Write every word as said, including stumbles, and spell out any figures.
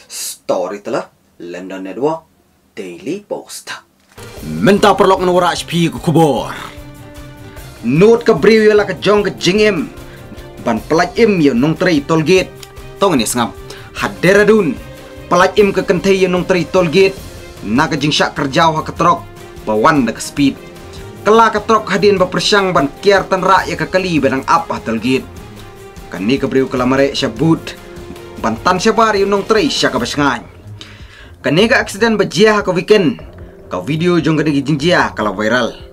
Story telah London Network Daily Post. Menta perlok nura H P ku kubor. Note ka briw yala ka jong ka jingim. Ban pelaj im yo nung tray tollgate. Tong ni sngap. Haderadun. Pelaj im ka kentay yo nung tray tollgate. Naga jing syak kerjaw ha katrok. Bawan na ka speed. Kala katrok hadin ba persyang ban kiar tan ra ya ka kali benang ap ha tollgate. Kani ka briw kalamare siya boot. Bantan siya bari yung nung tray siya ka basyangay. Kani ka accident ba jiya ha ka weekend. Ka video jong ka nagijing jiya kala viral.